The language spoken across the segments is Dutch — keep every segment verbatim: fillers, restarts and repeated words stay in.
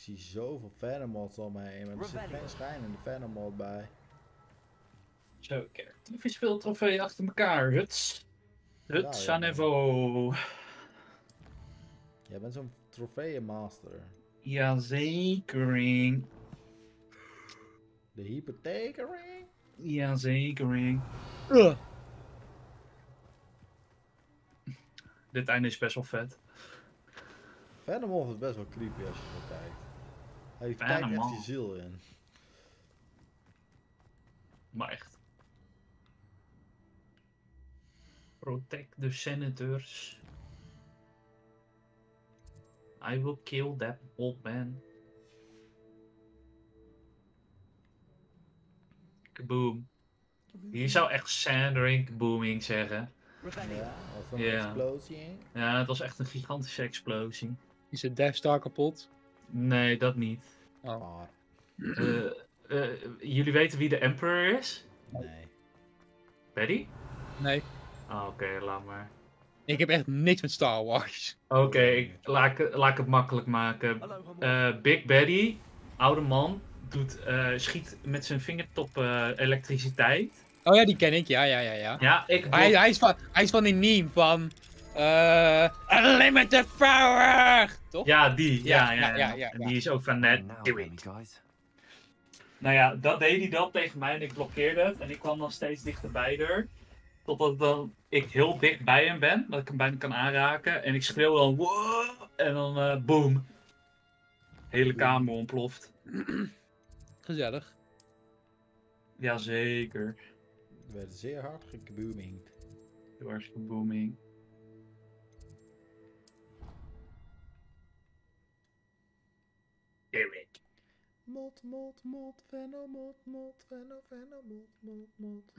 zie zoveel Venomods om me heen, maar er zit geen schijnende Venomod bij. Zo, kijk. Even veel trofeeën achter elkaar. Huts. Huts Ja, aan ja, Evo. Jij bent zo'n trofeeënmaster. Jazekering. De hypothekering? Jazekering. Uh. Dit einde is best wel vet. Venomod is best wel creepy als je zo kijkt. Hij kijkt echt Venomod. je ziel in. Maar echt. Protect the senators. I will kill that old man. Kaboom. Hier zou echt Sandring kabooming zeggen. Ja, was er een Ja. explosie in? Ja, het was echt een gigantische explosie. Is de Death Star kapot? Nee, dat niet. Oh. Maar, Uh, uh, jullie weten wie de Emperor is? nee. Paddy? Nee. Oh, oké, okay, laat maar. Ik heb echt niks met Star Wars. Oké, okay, laat, laat ik het makkelijk maken. Uh, Big Baddy, oude man, doet, uh, schiet met zijn vingertop uh, elektriciteit. Oh ja, die ken ik. Ja, ja, ja. ja. Ja, ik... Hij, hij, is van, hij is van die meme van... Uh, Unlimited Power! Toch? Ja, die. Ja, Ja, ja, ja. ja, ja, ja, En ja. die is ook van net... Do it. Nou ja, dat deed hij dan tegen mij en ik blokkeerde het. En ik kwam dan steeds dichterbij er. Totdat dan ik heel dicht bij hem ben. Dat ik hem bijna kan aanraken. En ik schreeuw dan... Wow! En dan uh, boom. Hele kamer ontploft. Gezellig. Jazeker. Er werd zeer hard gekaboomingd. Heel erg kabooming. Do it. Mot, mot, mot, Venomod, mot, Veno, Venomod, mot, mot.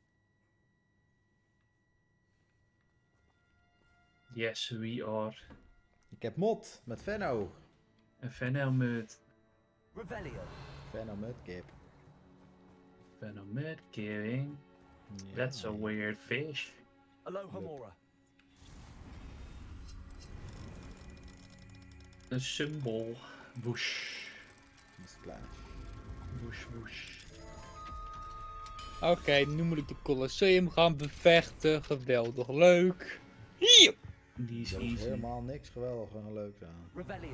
Yes, we are. Ik heb mot met Venno. Een Venomud. Venomudkip. Venomud killing. Ja, That's a nee. weird fish. Alohomora. Een symbool. Whoosh. Splash. Whoosh, whoosh. Oké, okay, nu moet ik de Colosseum gaan bevechten. Geweldig leuk. Hier! Die is Er is easy. helemaal niks geweldig en leuks aan.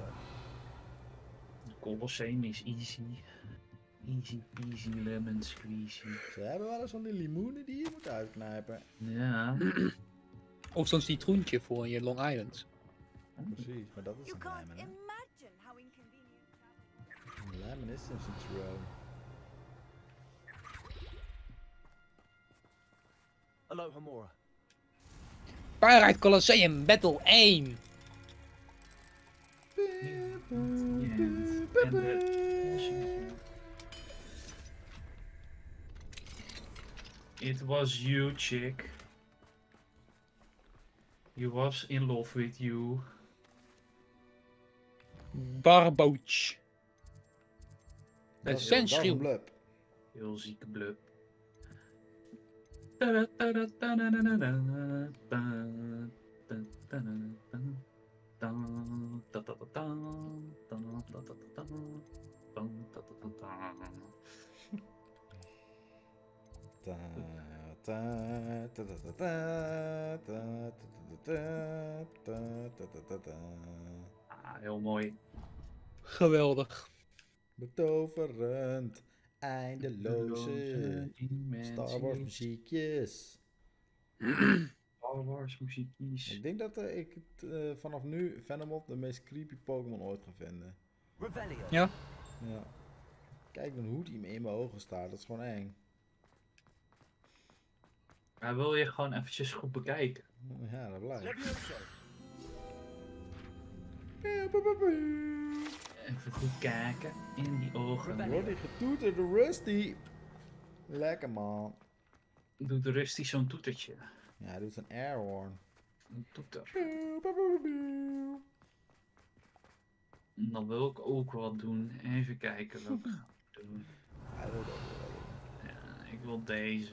De Colosseum is easy. Easy peasy lemon squeezy. Ze hebben wel eens van die limoenen die je moet uitknijpen. Ja. Of zo'n citroentje voor in je Long Island. Precies, maar dat is You een can't lemon, hè? imagine how inconvenient. Een lemon is een citroen. Alohomora. Fahrenheit Colosseum Battle één. En de... It was you, chick. He was in love with you. Barbouch. Dat Een is- dat is een sensueel. blub. Heel zieke blub. Ta, ta, ta, ta, ta, ta, ta, ta, ta, ta, ta, ta, ta. Ah, heel mooi. Geweldig. Betoverend, eindeloze Star Wars muziekjes. Star Wars muziekjes. Ik denk dat uh, ik het, uh, vanaf nu Venomod de meest creepy Pokémon ooit ga vinden. Ja. Ja. Kijk dan hoe die me in mijn ogen staat, dat is gewoon eng. Maar wil je gewoon eventjes goed bekijken? Ja, dat blijft. Even goed kijken in die ogen. Wordt die getoeterd door Rusty. Lekker man. Doet de Rusty zo'n toetertje. Ja, hij doet een airhorn. Een toeter. Dan wil ik ook wat doen. Even kijken wat ik ga doen. Hij wil dat wel doen. Ja, ik wil deze.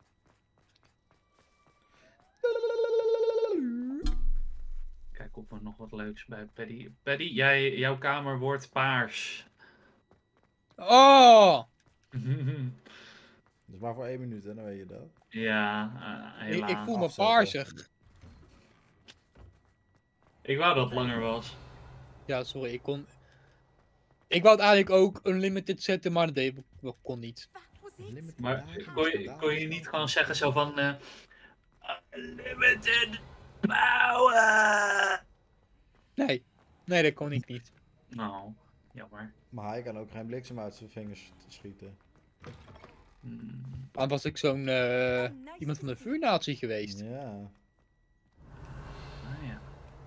Kijk of we nog nog wat leuks bij Paddy. Paddy, jij, jouw kamer wordt paars. Oh! Dat is maar voor één minuut, hè, dan weet je dat. Ja, uh, Ik, helaas. ik voel me Afzetten. paarsig. Ik wou dat het langer was. Ja, sorry, ik kon... Ik wou het eigenlijk ook unlimited zetten, maar dat deed ik dat kon niet. That was it. Limited Maar dagen, kon je, dagen, kon je niet dagen. gewoon zeggen zo van... eh Unlimited power! Nee, nee, dat kon ik niet. Nou, jammer. Maar hij kan ook geen bliksem uit zijn vingers schieten. Hmm. Dan was ik zo'n eh, iemand van de vuurnatie geweest. Ja. Ah ja.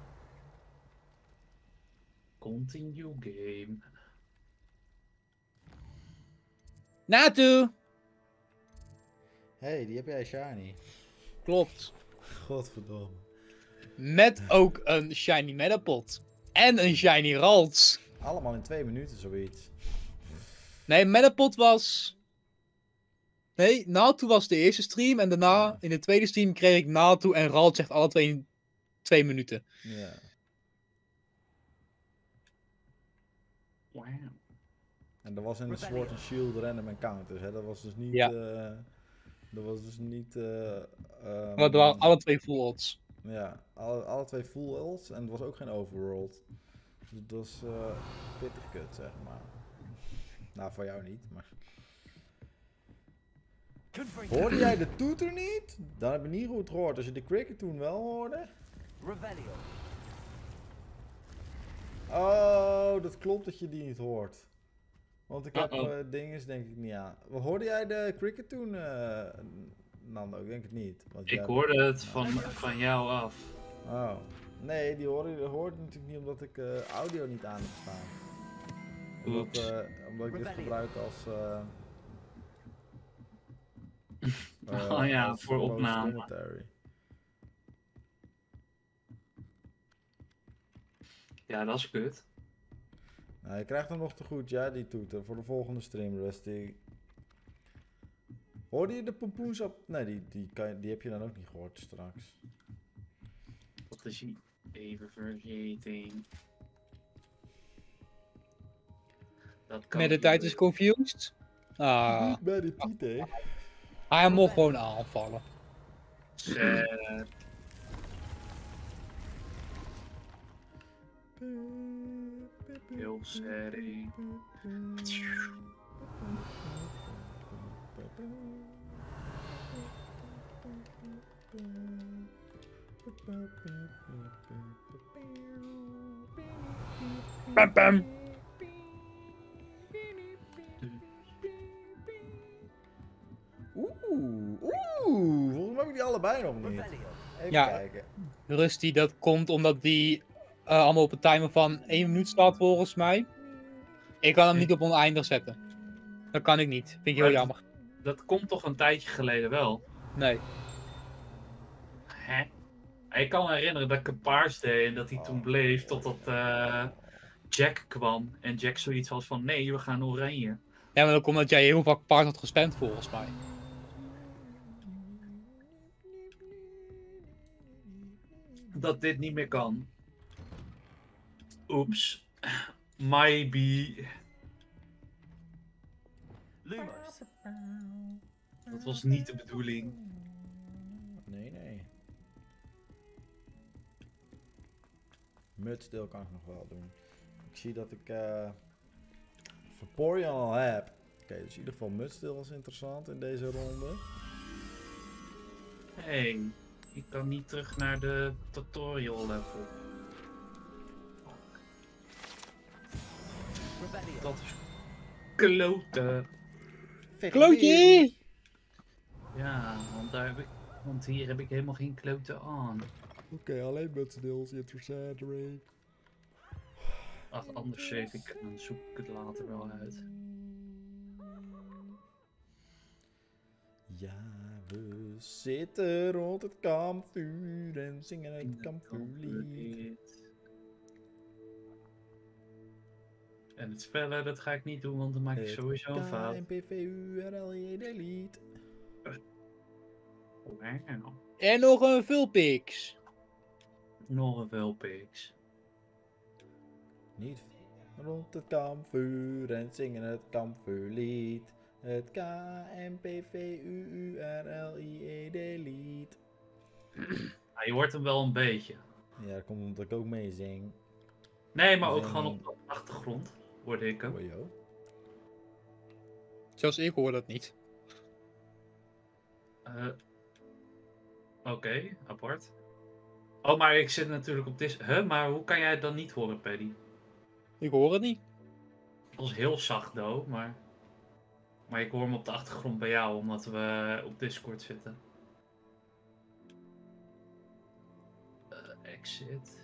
Continue game. Naartoe! Hé, hey, die heb jij shiny. Klopt. Godverdomme. Met ook een shiny Metapod. En een shiny Ralts. Allemaal in twee minuten zoiets. Nee, Metapod was... Nee, Naartoe was de eerste stream. En daarna, in de tweede stream, kreeg ik Naartoe en Ralts echt alle twee in twee minuten. Ja. Wow. En dat was in de Sword and Shield random encounters, hè. Dat was dus niet... Ja. eh, dat was dus niet... eh ehm, Maar het waren alle twee full odds. Ja, alle, alle twee full ults en het was ook geen overworld. Dus dat was eh, pittig kut, zeg maar. Nou, voor jou niet, maar... Hoorde jij de toeter niet? Dan heb je niet goed gehoord. Als je de cricket toen wel hoorde... Revelio. Oh, dat klopt dat je die niet hoort. Want ik heb Uh-oh. uh, dinges denk ik niet aan. Hoorde jij de cricket toen, uh, Nando? Ik denk het niet. Want Ik jij- hoorde het van, van jou af. Oh. Nee, die hoorde, hoorde natuurlijk niet omdat ik uh, audio niet aan heb staan. Omdat, Oeps. uh, omdat ik dit Rebellion. gebruik als... Uh, uh, Oh ja, als voor close opname. commentary. Ja, dat is kut. Nou, je krijgt hem nog te goed, ja, die toeter. Voor de volgende stream, Rusty. Hoorde je de pompoensap? Nee, die, die, kan je, die heb je dan ook niet gehoord straks. Wat is hij even vergeten? Dat kan Met de niet tijd meer. is confused. Ah, Niet bij de titel. hij mocht gewoon aanvallen. Sad. Heel sorry. Pam, pam. Oeh, oeh, volgens mij heb ik die allebei nog niet. Revelio. Even Ja. kijken. Rusty, dat komt omdat die eh, allemaal op een timer van één minuut staat volgens mij. Ik kan hem niet op oneindig zetten. Dat kan ik niet. Vind ik heel Maar- jammer. Dat komt toch een tijdje geleden wel? Nee. Hè? Ik kan me herinneren dat ik een paars deed en dat hij toen bleef totdat eh, Jack kwam. En Jack zoiets had van nee, we gaan oranje. Ja, maar dat komt omdat jij heel vaak paard had gespamd volgens mij. Dat dit niet meer kan. Oeps. Maybe. Lumos. Dat was niet de bedoeling. Nee, nee. Mutsdeel kan ik nog wel doen. Ik zie dat ik uh, Vaporeon al heb. Oké, okay, dus in ieder geval Mutsdeel was interessant in deze ronde. Hé, hey, ik kan niet terug naar de tutorial level. Revelio. Dat is kloten. Klootje! Ja, want, daar heb ik, want hier heb ik helemaal geen kloten aan. Oké, okay, alleen Mutsdeel is interessant, Ray. Ach, anders save ik en dan zoek ik het later wel uit. Ja, we zitten rond het kampvuur en zingen het kampvuurlied. En het spellen, dat ga ik niet doen, want dan maak ik sowieso een fout. K N P V U R L J delete. Wow. En nog een Vulpix. Nog een Vulpix. Niet rond het kampvuur en zingen het kampvuurlied. Het K M P V U U R L I E D lied. Ja, je hoort hem wel een beetje. Ja, dat komt omdat ik ook mee zing. Nee, maar ook Nee. gewoon op de achtergrond hoorde ik hem. Oh, joh. Zelfs ik hoor dat niet. Eh, Oké, apart. Oh, maar ik zit natuurlijk op dit... Huh, maar hoe kan jij het dan niet horen, Paddy? Ik hoor het niet. Dat was heel zacht, though, maar... Maar ik hoor hem op de achtergrond bij jou, omdat we op Discord zitten. Uh, exit.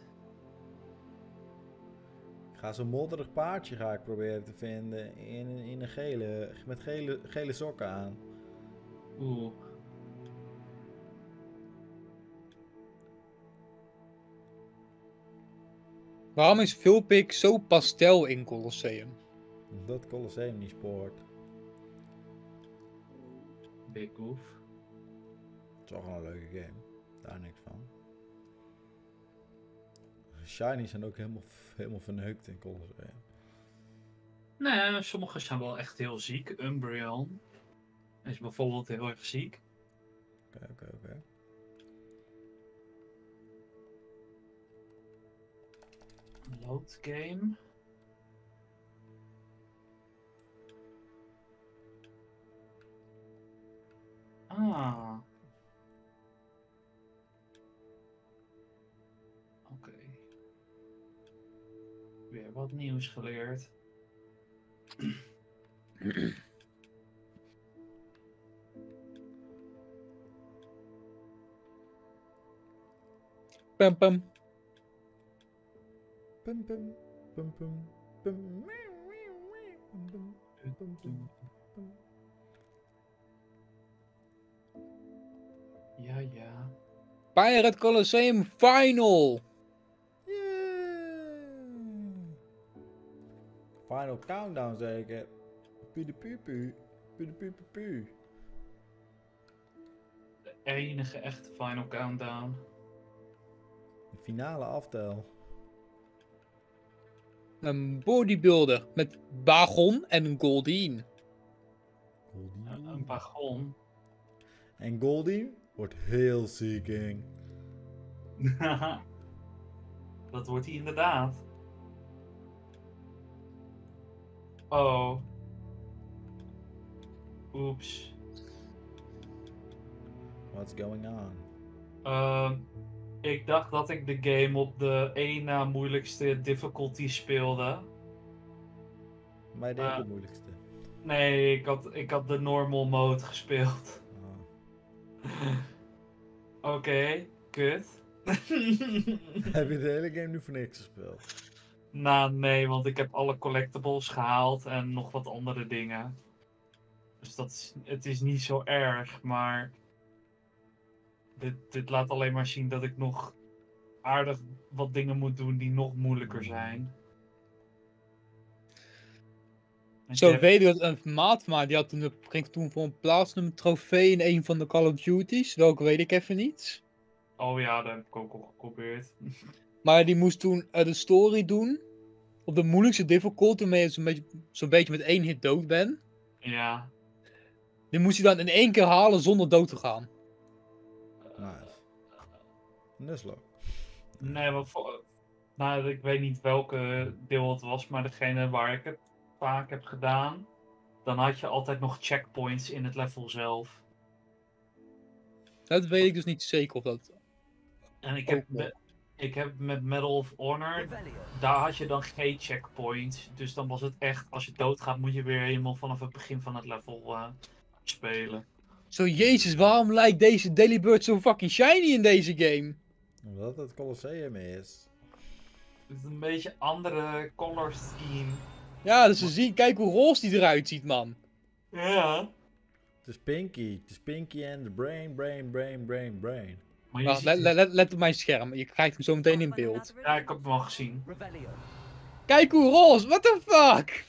Ik ga zo'n modderig paardje ga ik proberen te vinden. In, in een gele, met gele, gele sokken aan. Oeh. Waarom is Vulpix zo pastel in Colosseum? Dat Colosseum niet spoort. Big Goof. Het is wel gewoon een leuke game. Daar niks van. Shiny zijn ook helemaal, helemaal verneukt in Colosseum. Nee, sommige zijn wel echt heel ziek. Umbreon is bijvoorbeeld heel erg ziek. Oké, oké, oké. Load game. Ah. Oké. Weer wat nieuws geleerd. Pum pum. Pum pum, pum pum, pum, meeuw, meeuw, meeuw, pum pum, pum pum, pum. Ja, ja. Pirate Colosseum Final! Yeah. Final countdown zeker. Pudepupu, pudepupupu. De enige echte Final Countdown. De finale aftel. Een bodybuilder met Bagon en een Goldeen. Goldie. Uh, een Bagon. En Goldie wordt heel seeking. Dat wordt hij inderdaad. Oh. Oeps. What's going on? Ehm, ik dacht dat ik de game op de één na moeilijkste difficulty speelde. Mij deed Ah. de moeilijkste. Nee, ik had, ik had de normal mode gespeeld. Ah. Oké, kut. Heb je de hele game nu voor niks gespeeld? Nou, nee, want ik heb alle collectibles gehaald en nog wat andere dingen. Dus dat is, het is niet zo erg, maar dit, dit laat alleen maar zien dat ik nog aardig wat dingen moet doen die nog moeilijker zijn. Want Zo je hebt- weet ik dat een maat van mij, die had toen, de- ging toen voor een plaatsnummer trofee in een van de Call of Duties. Welke weet ik even niet. Oh ja, dat heb ik ook al geprobeerd. Maar die moest toen eh, de story doen. Op de moeilijkste difficulty, waarmee je zo'n beetje, zo'n beetje met één hit dood bent. Ja. Die moest hij dan in één keer halen zonder dood te gaan. Nice. Nuzlocke. Nee, maar voor, nou, ik weet niet welke deel het was, maar degene waar ik het vaak heb gedaan, dan had je altijd nog checkpoints in het level zelf. Dat weet ik dus niet zeker of dat... En ik Ook heb, wel. me- ik heb met Medal of Honor, Revelio. daar had je dan geen checkpoints. Dus dan was het echt, als je doodgaat, moet je weer helemaal vanaf het begin van het level eh, spelen. Zo, jezus, waarom lijkt deze Delibird zo fucking shiny in deze game? Omdat het Colosseum is. Het is een beetje andere color scheme. Ja, dus ze zien, kijk hoe roze die eruit ziet, man. Ja. Het is Pinky. Het is Pinky and the brain, brain, brain, brain, brain. Maar je Wacht, ziet let, het- let, let, let op mijn scherm, je krijgt hem zo meteen in beeld. Ja, ik heb hem al gezien. Revelio. Kijk hoe roze, what the fuck?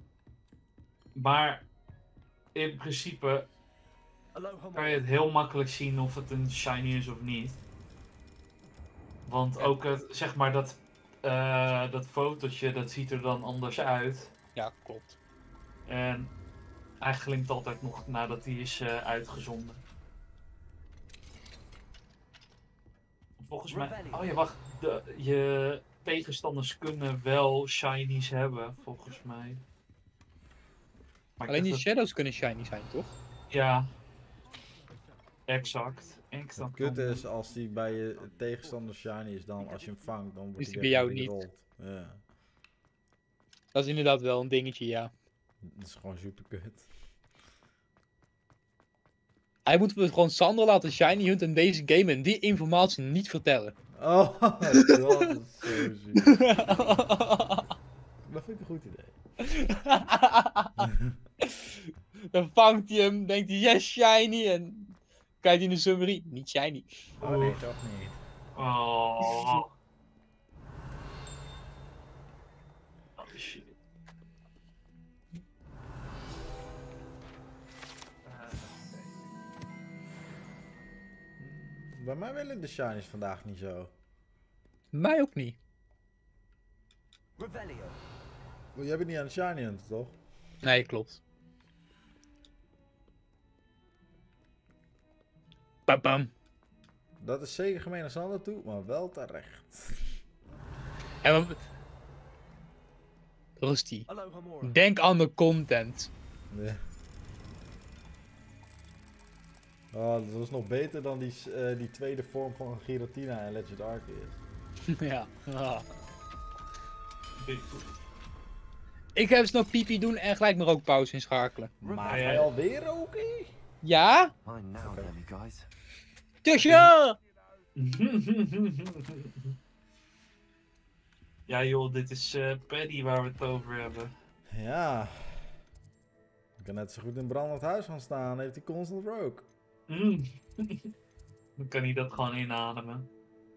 Maar in principe Aloha. kan je het heel makkelijk zien of het een shiny is of niet. Want ook het, zeg maar dat eh, dat fotootje, dat ziet er dan anders uit. Ja, klopt. En hij glinkt altijd nog nadat hij is uh, uitgezonden. Volgens mij... Oh ja, wacht. De, je tegenstanders kunnen wel shinies hebben, volgens mij. Maar Alleen die dat... shadows kunnen shiny zijn, toch? Ja. Exact. exact. Het kut is, als die bij je tegenstander shiny is, dan als je hem vangt, dan wordt Is hij die bij jou weggerold. Ja. Dat is inderdaad wel een dingetje, ja. Dat is gewoon super kut. Hij moet gewoon Sander laten shiny hunt in deze game en die informatie niet vertellen. Oh, dat is zo ziek. Dat vind ik een goed idee. Dan vangt hij hem, denkt hij yes shiny en kijkt hij in de summary, niet shiny. Oh nee, toch niet. Oh. Oh shit. Bij mij willen de shinies vandaag niet zo. Mij ook niet. Revelio. Oh, jij bent niet aan de shiny hunten, toch? Nee, klopt. Bam bam. Dat is zeker gemeen naar Sander toe, maar wel terecht. En wat... Rusty. Alohomora. Denk aan de content. Ja. Oh, dat was nog beter dan die, uh, die tweede vorm van Giratina en Legend Arceus. Ja. Ah. Ik heb snel pipi doen en gelijk mijn rookpauze inschakelen. Maar Ja. hij alweer roken? Ja? I now Okay. them, guys. Dus ja! Ja joh, dit is uh, Paddy waar we het over hebben. Ja. Ik kan net zo goed in een brandend huis gaan staan, heeft hij constant rook. Mm. Dan kan hij dat gewoon inademen.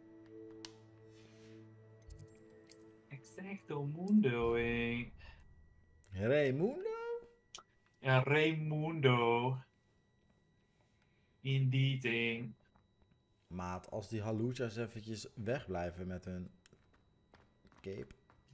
Exacto mundo, eh. Raimundo? Ja, Raimundo. Indeed, eh. Maat, als die Halucha's eventjes wegblijven met hun cape.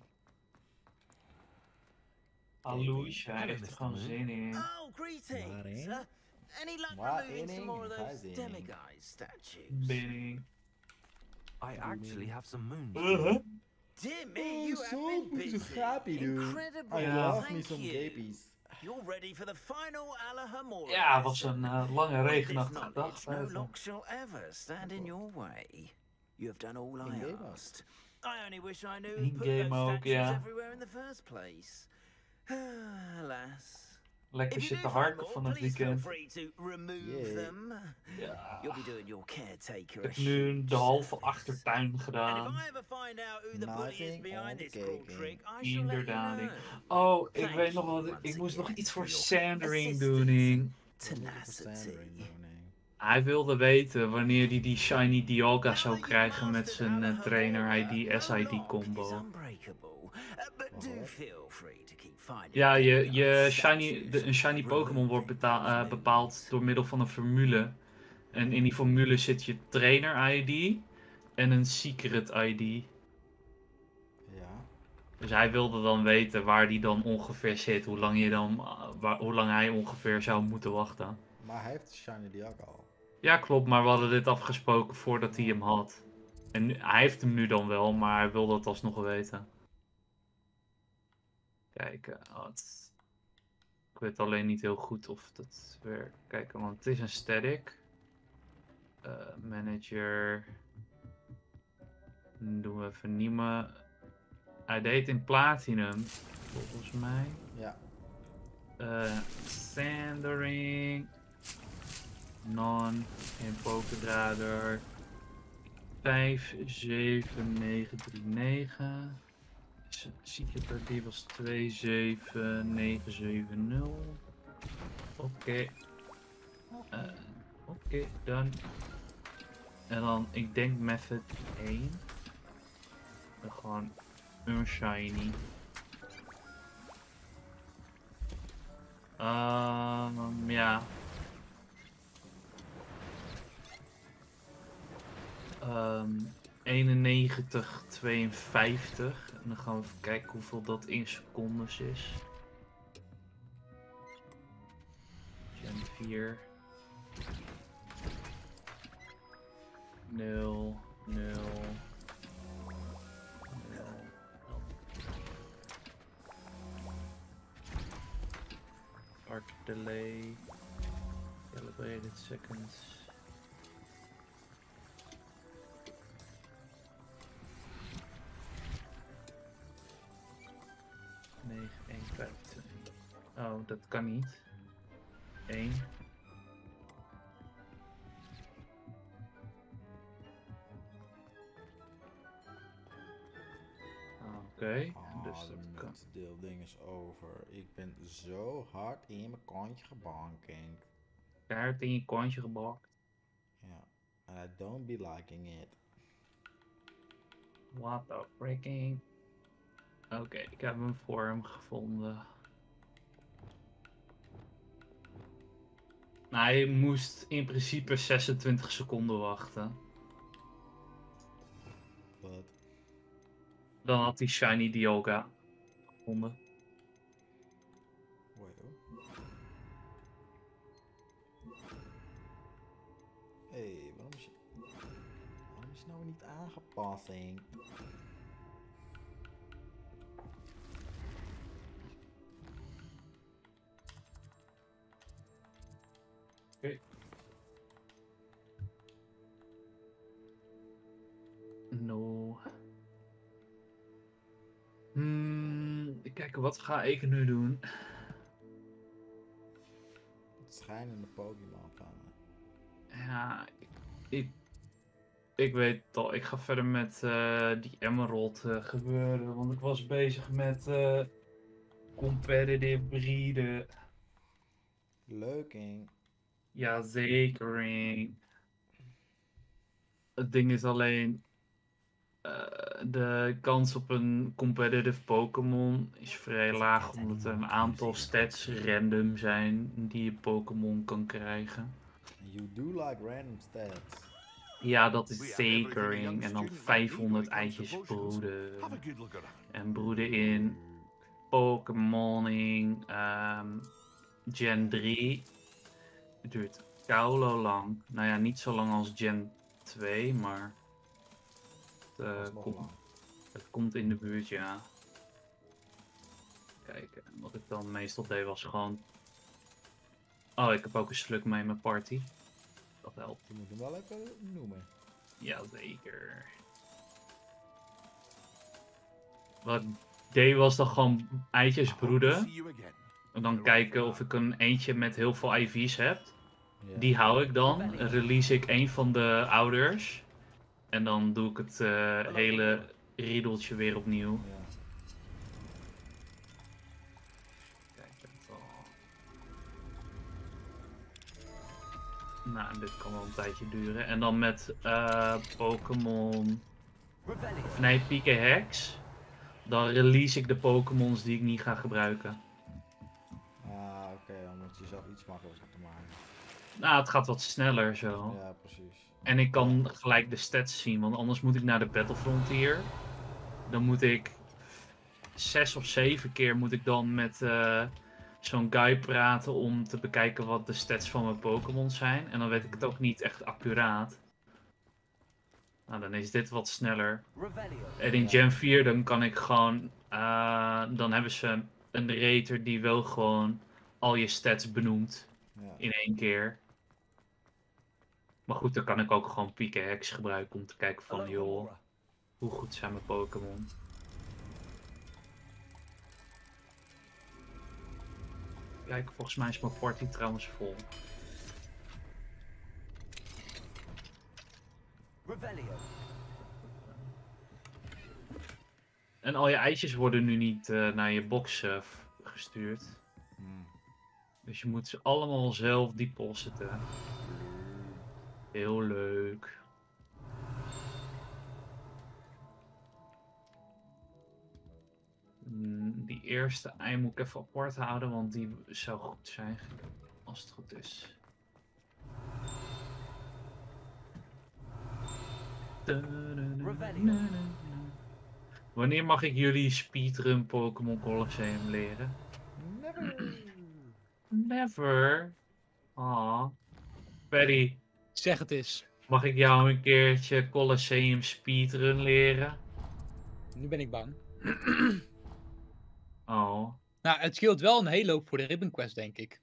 Alouche, hij heeft er gewoon zin in. Oh, greetings. Waarin? Uh, any luck Waarin? removing some more of those Waarin? demiguise statues? Binning. I actually have some moons. Uh-huh. Dear me, Oh, you have zo been goed, busy. zo'n gaapie doen. Incredible. I Ja. love me Thank some you. gapies. You're ready for the final Alohomora. Ja, het was een uh, lange With this regenachtige dag. knowledge, no buiten. lock shall ever stand in your way. You have done all I In-game ook. asked. I only wish I knew who In put game those ook, statues ja. everywhere in the first place. Alas. Lekker If you zitten do find harken more, van het please feel weekend. free to remove Yeah. them. Ja. You'll be doing your caretaker Ik a heb nu huge de halve service. achtertuin And if gedaan. I ever find out who the bully is Nothing behind on this the cruel cake, trick, eh? I shall let you Inderdaad. know. Oh, ik Thank weet nog you wat. once Ik moest nog again iets for voor your Sandering assistance. doen. Tenacity. Hij wilde weten wanneer hij die Shiny Dialga zou krijgen met zijn uh, trainer I D S I D combo. Ja, je, je shiny, de, een shiny Pokémon wordt beta- uh, bepaald door middel van een formule. En in die formule zit je trainer I D en een secret I D. Ja. Dus hij wilde dan weten waar die dan ongeveer zit, hoe lang, je dan, uh, waar, hoe lang hij ongeveer zou moeten wachten. Maar hij heeft Shiny Dialga al. Ja, klopt, maar we hadden dit afgesproken voordat hij hem had. En nu- hij heeft hem nu dan wel, maar hij wil dat alsnog weten. Kijken. Oh, het- ik weet alleen niet heel goed of dat werkt. Kijken, want het is een static. Uh, manager. Dan doen we even nieuwe. Hij deed in Platinum, volgens mij. Ja. Uh, Sandering. Non. In Pokédrader. vijf zeven negen drie negen. Secret die was twee zeven negen zeven nul. Oké. Uh, Oké, dan. En dan, ik denk method één. En gewoon een shiny. Um, ja. Um, eenennegentig, tweeënvijftig. En dan gaan we even kijken hoeveel dat in secondes is. Gen vier. nul, nul. Arc delay. Calibrated seconds. negen, één, vijf, twee. Oh, dat kan niet. één. Oké, okay, Ah, dus de dat kan. multideel-ding is over. Ik ben zo hard in mijn kontje gebanking. Kaart in je kontje gebakt. Ja. And I don't be liking it. What the freaking. Oké, okay, ik heb een vorm gevonden. Nou, hij moest in principe zesentwintig seconden wachten. Wat? Dan had hij Shiny Dialga gevonden. Wait, hoor. Hé, hey, waarom is je... Waarom is je nou niet aangepast, Henk? Oké. No. Hmm, kijken, wat ga ik nu doen? Het schijnende Pokémon van me. Ja, ik, ik, ik weet het al. Ik ga verder met uh, die Emerald uh, gebeuren. Want ik was bezig met uh, competitive breeden. Leuk, Henk. Jazeker. Het ding is alleen... Uh, de kans op een competitive Pokémon is vrij laag. Omdat er een aantal stats random zijn die je Pokémon kan krijgen. You do like random stats. Ja, dat is zeker. En dan vijfhonderd eitjes broeden. En broeden in Pokémoning um, Gen drie. Het duurt koulo lang. Nou ja, niet zo lang als Gen twee, maar het, uh, kom, het komt in de buurt, ja. Kijk, wat ik dan meestal deed was gewoon... Oh, ik heb ook een sluk mee in mijn party. Dat helpt. Je moet hem wel even noemen. Jazeker. Wat ik deed was dan gewoon eitjes broeden. En dan kijken of ik een eentje met heel veel I V's heb. Ja. Die hou ik dan. Release ik een van de ouders. En dan doe ik het uh, hele riedeltje weer opnieuw. Ja. Kijk, het al. Nou, dit kan wel een tijdje duren. En dan met uh, Pokémon... Of nee, P K Hex. Dan release ik de Pokémons die ik niet ga gebruiken. Ah, oké, okay, dan moet je zelf iets makkelijker te maken. Nou, het gaat wat sneller zo. Ja, precies. En ik kan gelijk de stats zien, want anders moet ik naar de Battle Frontier. Dan moet ik zes of zeven keer moet ik dan met uh, zo'n guy praten om te bekijken wat de stats van mijn Pokémon zijn. En dan weet ik het ook niet echt accuraat. Nou, dan is dit wat sneller. En in Gen vier dan kan ik gewoon... Uh, dan hebben ze een rater die wel gewoon al je stats benoemt. Ja. In één keer. Maar goed, dan kan ik ook gewoon P K Hex gebruiken om te kijken van, joh, hoe goed zijn mijn Pokémon. Kijk, volgens mij is mijn party trouwens vol. En al je eitjes worden nu niet uh, naar je box uh, gestuurd. Hmm. Dus je moet ze allemaal zelf depositen. Heel leuk. Mm, die eerste ei moet ik even apart houden, want die zou goed zijn als het goed is. Dun, dun, Revelio. Wanneer mag ik jullie speedrun Pokémon Colosseum leren? Never. Never. Ah. Perry, Zeg het eens. mag ik jou een keertje Colosseum speedrun leren? Nu ben ik bang. Oh. Nou, het scheelt wel een hele hoop voor de Ribbon Quest, denk ik.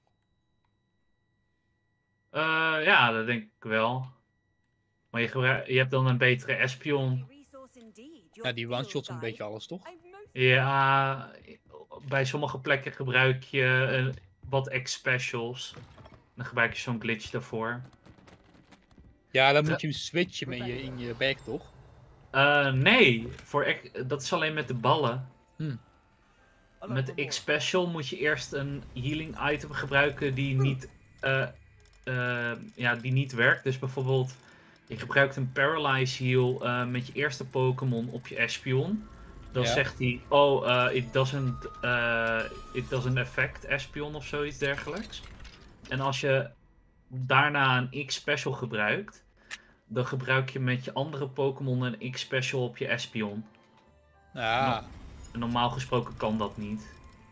Eh, ja, dat denk ik wel. Maar je, gebruik- je hebt dan een betere Espion. Resource indeed. Ja, die one-shots een beetje alles, toch? Ja, bij sommige plekken gebruik je eh, wat X-specials. Dan gebruik je zo'n glitch daarvoor. Ja, dan moet je hem switchen met je, in je bag, toch? Eh, nee, voor ex- dat is alleen met de ballen. Met de X-special moet je eerst een healing item gebruiken die niet, eh, eh, ja, die niet werkt. Dus bijvoorbeeld, je gebruikt een Paralyze heal eh, met je eerste Pokémon op je Espion. Dan Ja. zegt hij, oh, eh, it, doesn't, eh, it doesn't affect Espion of zoiets dergelijks. En als je daarna een X-special gebruikt, dan gebruik je met je andere Pokémon een X-special op je Espion. Ja. En normaal gesproken kan dat niet.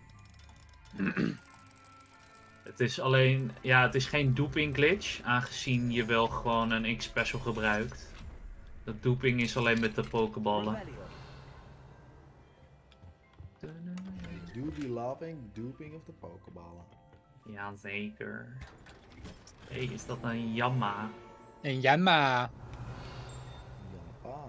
Het is alleen, ja, het is geen duping glitch, aangezien je wel gewoon een X-special gebruikt. Dat duping is alleen met de Pokéballen. Revelio. Do be loving duping of de Pokéballen. Jazeker. Hé, hey, is dat een Jamma? En Jamma. Jampa.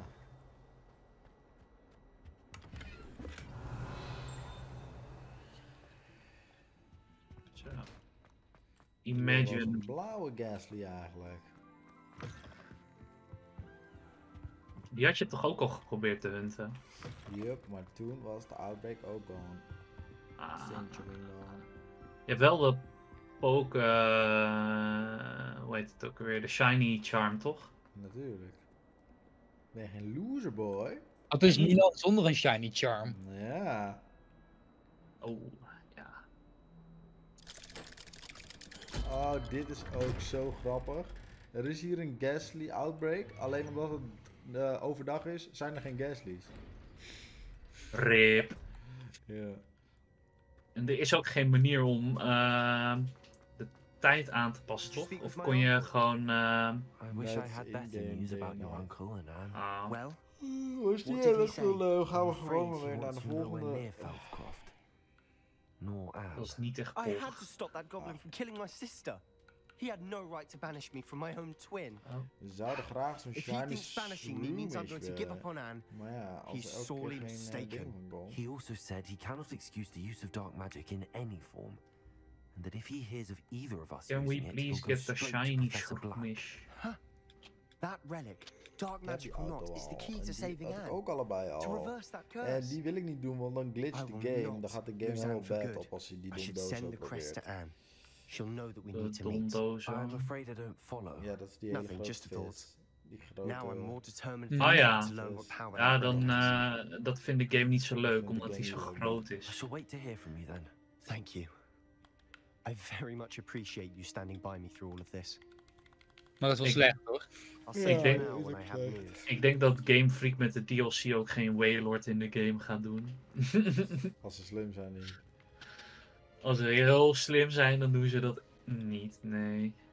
Zo. Dat was Imagine. een blauwe Ghastly eigenlijk. Die had je toch ook al geprobeerd te hunten? Yup, maar toen was de outbreak ook gone. Ah. Century gone. Je hebt wel de poke, eh, hoe heet het ook alweer? De Shiny Charm, toch? Natuurlijk. Ben je geen loser boy? Dat is Milan zonder een shiny charm. Ja. Oh, ja. Oh, dit is ook zo grappig. Er is hier een Ghastly outbreak. Alleen omdat het eh, overdag is, zijn er geen Ghastly's. Rip. Ja. En er is ook geen manier om eh, de tijd aan te passen, toch? Of kon je gewoon... eh, I wish I That's had better in-game news about ding, your ja. uncle and Anne. ah. Well, Was die what did he hele say? cool, gaan we I'm gewoon afraid weer he naar de wants you nowhere volgende. near Feldcroft. Nor Anne. Dat is niet echt I had tof. to stop that goblin from killing my sister. He had no right to banish me from my own twin. We zouden graag zo'n If he shiny thinks banishing me means I'm going to give up willen. on Anne, Maar ja, als he's er elke sorely keer geen eh, mistaken. ding van komt. He also said he cannot excuse the use of dark magic in any form. And that if he hears of either of us Can we using it, please he'll go get the straight to shiny Professor Black. Shroomish? that relic, dark Ik heb die magic or auto not, is the al. key En to die saving had ik Anne. ook allebei To al. reverse that En curse. die wil ik niet doen, want dan glitcht I de will game. not Dan gaat de game lose helemaal Anne for bad good. op als hij die I should domdoos send ook the crest to probeert. Anne. She'll know that we De need to meet. domdozo. I'm afraid I don't follow. Ja, dat is die hele Nothing, grote just a thought. vis. Die grote... Now I'm more determined Hmm. than Oh ever ja. to learn what power Ja, that dan, relic is. eh, dat vind ik game niet zo leuk, vind de omdat hij game zo niet leuk. groot I is. shall wait to hear from you then. Thank you. I very much appreciate you standing by me through all of this. Maar dat is wel Ik- slecht, hoor. I'll Ja, see Ik denk- you now is when ook I have slecht. news. Ik denk dat Game Freak met de D L C ook geen Wailord in de game gaat doen. Als ze slim zijn niet. Als ze heel slim zijn, dan doen ze dat niet, nee.